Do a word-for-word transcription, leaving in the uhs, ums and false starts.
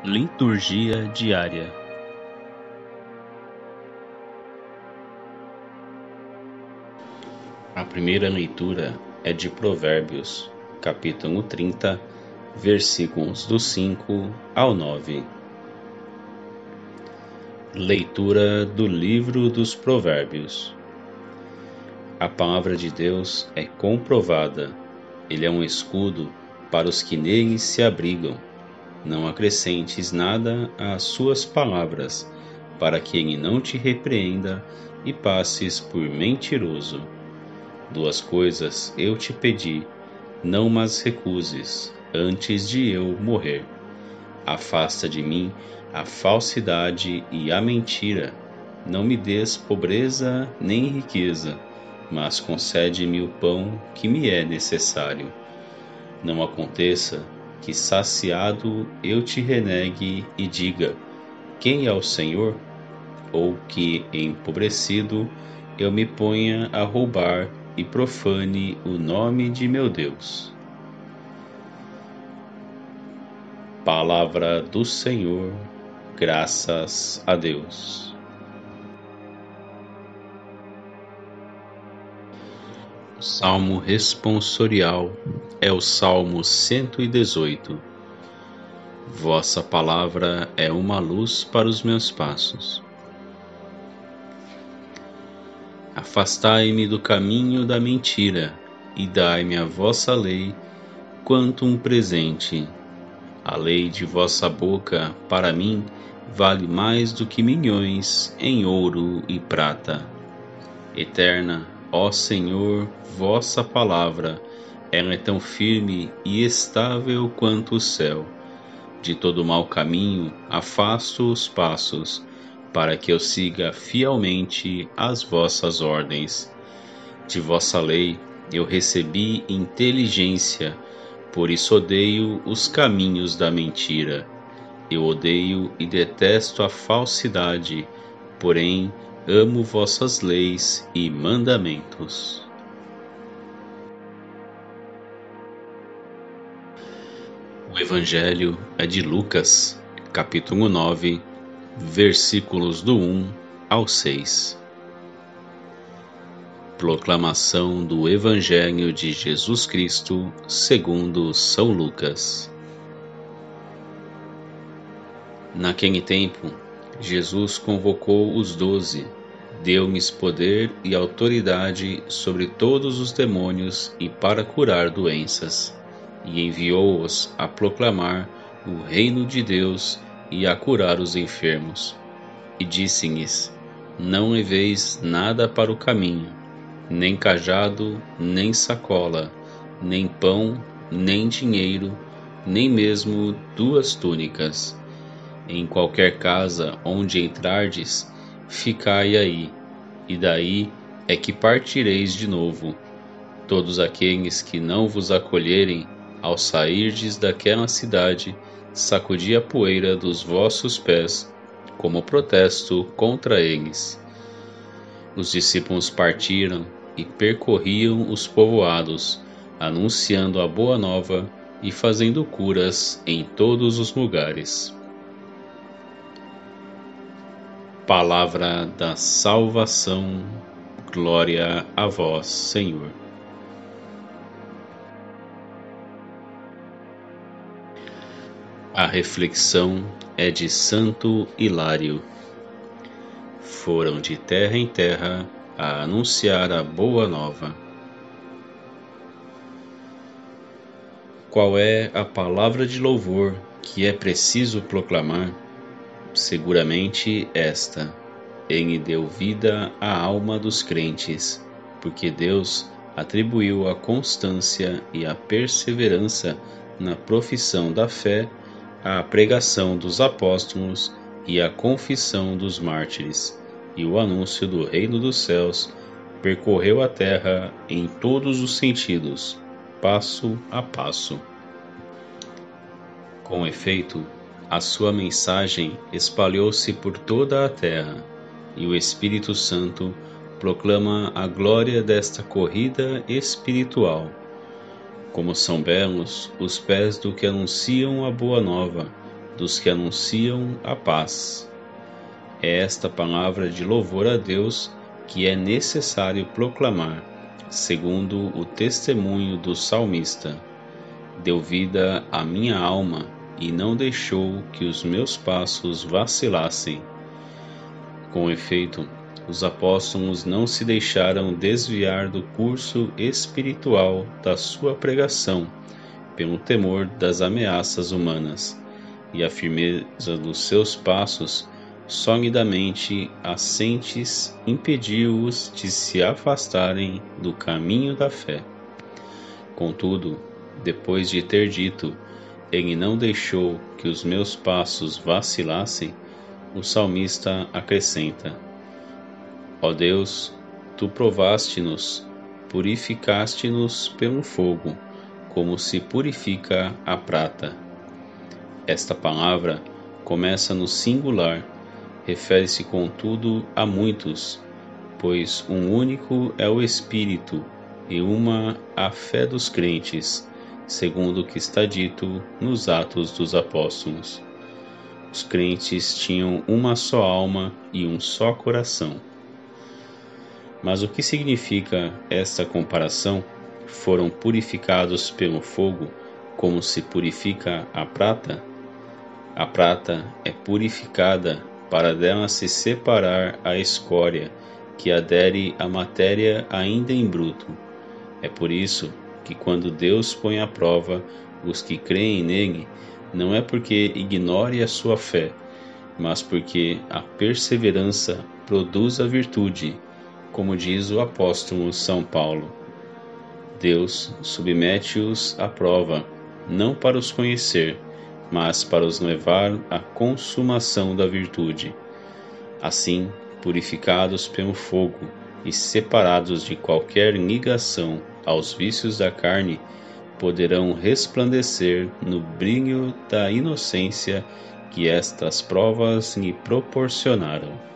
Liturgia diária. A primeira leitura é de Provérbios, capítulo trinta, versículos do cinco ao nove. Leitura do livro dos Provérbios. A palavra de Deus é comprovada, ele é um escudo para os que nele se abrigam. Não acrescentes nada às suas palavras, para que ele não te repreenda e passes por mentiroso. Duas coisas eu te pedi, não mas recuses, antes de eu morrer. Afasta de mim a falsidade e a mentira. Não me des pobreza nem riqueza, mas concede-me o pão que me é necessário. Não aconteça que saciado eu te renegue e diga: quem é o Senhor? Ou que, empobrecido, eu me ponha a roubar e profane o nome de meu Deus. Palavra do Senhor, graças a Deus. O Salmo responsorial é o Salmo cento e dezoito. Vossa palavra é uma luz para os meus passos. Afastai-me do caminho da mentira e dai-me a vossa lei quanto um presente. A lei de vossa boca, para mim, vale mais do que milhões em ouro e prata. Eterna, ó Senhor, vossa palavra, ela é tão firme e estável quanto o céu. De todo mau caminho afasto os passos, para que eu siga fielmente as vossas ordens. De vossa lei eu recebi inteligência, por isso odeio os caminhos da mentira. Eu odeio e detesto a falsidade, porém amo vossas leis e mandamentos. O Evangelho é de Lucas, capítulo nove, versículos do um ao seis. Proclamação do Evangelho de Jesus Cristo segundo São Lucas. Naquele tempo, Jesus convocou os doze, deu-lhes poder e autoridade sobre todos os demônios e para curar doenças, e enviou-os a proclamar o reino de Deus e a curar os enfermos. E disse-lhes: não leveis nada para o caminho, nem cajado, nem sacola, nem pão, nem dinheiro, nem mesmo duas túnicas. Em qualquer casa onde entrardes, ficai aí, e daí é que partireis de novo. Todos aqueles que não vos acolherem, ao sairdes daquela cidade, sacudi a poeira dos vossos pés, como protesto contra eles. Os discípulos partiram e percorriam os povoados, anunciando a boa nova e fazendo curas em todos os lugares. Palavra da salvação, glória a vós, Senhor. A reflexão é de Santo Hilário. Foram de terra em terra a anunciar a boa nova. Qual é a palavra de louvor que é preciso proclamar? Seguramente esta: ele deu vida à alma dos crentes, porque Deus atribuiu a constância e a perseverança na profissão da fé à pregação dos apóstolos e à confissão dos mártires, e o anúncio do reino dos céus percorreu a terra em todos os sentidos, passo a passo. Com efeito, a sua mensagem espalhou-se por toda a terra, e o Espírito Santo proclama a glória desta corrida espiritual. Como são belos os pés do que anunciam a boa nova, dos que anunciam a paz. É esta palavra de louvor a Deus que é necessário proclamar, segundo o testemunho do salmista. Deu vida à minha alma e não deixou que os meus passos vacilassem. Com efeito, os apóstolos não se deixaram desviar do curso espiritual da sua pregação, pelo temor das ameaças humanas, e a firmeza dos seus passos, solidamente assentes, impediu-os de se afastarem do caminho da fé. Contudo, depois de ter dito, ele não deixou que os meus passos vacilassem, o salmista acrescenta: Ó Deus, tu provaste-nos, purificaste-nos pelo fogo, como se purifica a prata. Esta palavra começa no singular, refere-se contudo a muitos, pois um único é o Espírito e uma a fé dos crentes, segundo o que está dito nos Atos dos Apóstolos. Os crentes tinham uma só alma e um só coração. Mas o que significa esta comparação? Foram purificados pelo fogo, como se purifica a prata? A prata é purificada para dela se separar a escória, que adere à matéria ainda em bruto. É por isso que quando Deus põe à prova os que creem nele, não é porque ignore a sua fé, mas porque a perseverança produz a virtude, como diz o apóstolo São Paulo. Deus submete-os à prova, não para os conhecer, mas para os levar à consumação da virtude. Assim, purificados pelo fogo e separados de qualquer ligação aos vícios da carne, poderão resplandecer no brilho da inocência que estas provas lhe proporcionaram.